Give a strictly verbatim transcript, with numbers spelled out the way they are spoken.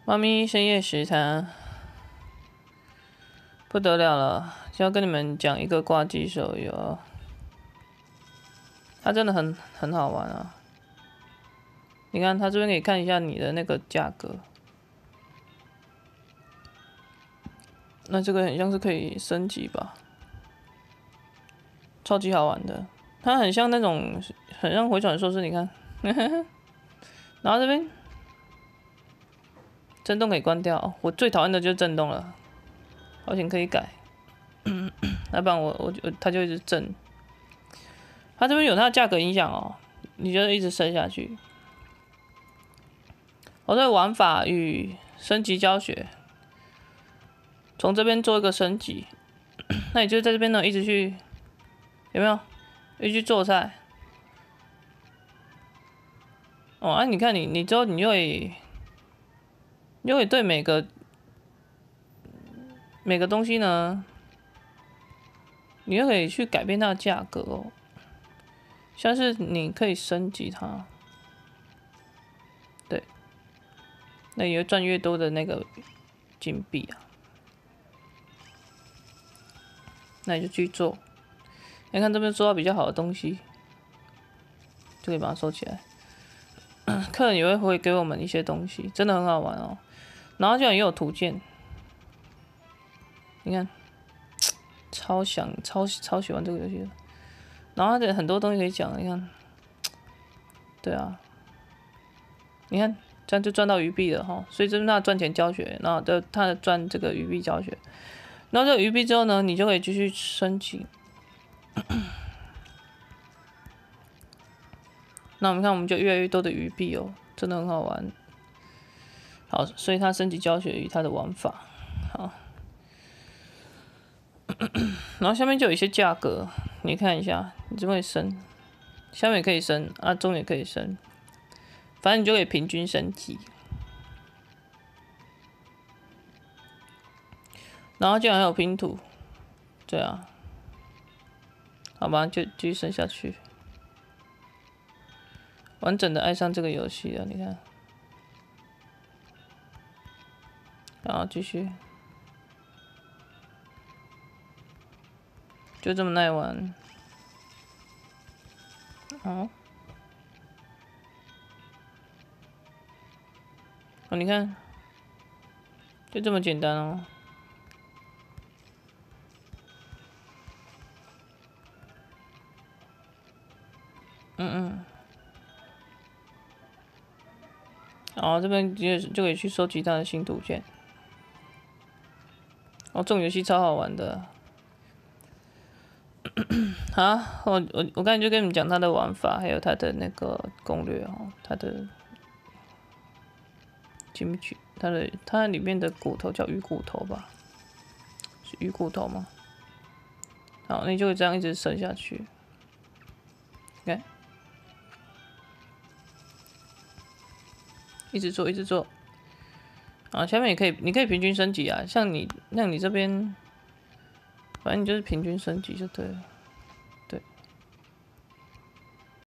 猫咪深夜食堂，不得了了！就要跟你们讲一个挂机手游，它真的很很好玩啊！你看，它这边可以看一下你的那个价格，那这个很像是可以升级吧，超级好玩的。它很像那种，很像回转寿司，你看，然后这边震动可以关掉，我最讨厌的就是震动了，好险可以改，要不然我我我它就一直震。它这边有它的价格影响哦，你就一直升下去。我对玩法与升级教学，从这边做一个升级，那你就在这边呢一直去，有没有？一直去做菜。哦，啊，你看你你之后你就会，你就会对每个每个东西呢，你就可以去改变它的价格哦。像是你可以升级它，对，那你会赚越多的那个金币啊。那你就去做，你看这边做到比较好的东西，就可以把它收起来。客人也会会给我们一些东西，真的很好玩哦。然后这样也有图鉴，你看，超想超超喜欢这个游戏的。然后它的很多东西可以讲，你看，对啊，你看这样就赚到鱼币了哈。所以这是他赚钱教学，然后的他的赚这个鱼币教学。然后这个鱼币之后呢，你就可以继续升级。那我们看，我们就越来越多的鱼币哦，真的很好玩。好，所以它升级教学与它的玩法，好。然后下面就有一些价格，你看一下，你这边可以升，下面也可以升，啊，中也可以升，反正你就可以平均升级。然后竟然还有拼图，对啊，好吧，就继续升下去。完整的爱上这个游戏了，你看，然后继续，就这么耐玩。哦，哦，你看，就这么简单哦。嗯嗯。然后这边就就可以去收集它的新图鉴。哦，这种游戏超好玩的。啊，我我我刚才就跟你们讲它的玩法，还有它的那个攻略哦，它的进不去，它的它里面的骨头叫鱼骨头吧？是鱼骨头吗？好，你就会这样一直升下去。看，一直做，一直做。啊，下面也可以，你可以平均升级啊，像你，像你这边，反正你就是平均升级就对了。